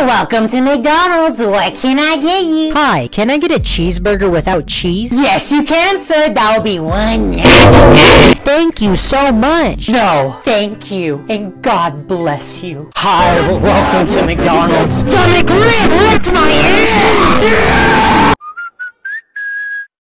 welcome to McDonald's. What can I get you? Hi, can I get a cheeseburger without cheese? Yes, you can, sir. That'll be one. Thank you so much. No, thank you, and God bless you. Hi, welcome to McDonald's. The McRib ripped my ass!